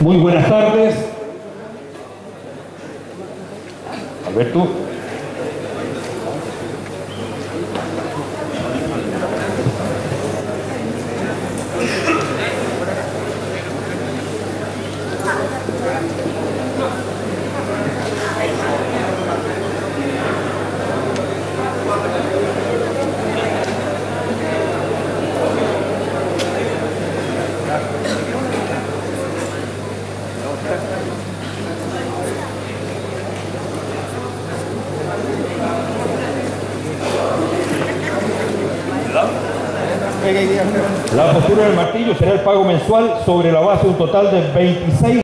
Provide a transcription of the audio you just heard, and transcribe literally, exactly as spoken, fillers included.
Muy buenas tardes. Alberto. La postura del martillo será el pago mensual sobre la base de un total de veintiséis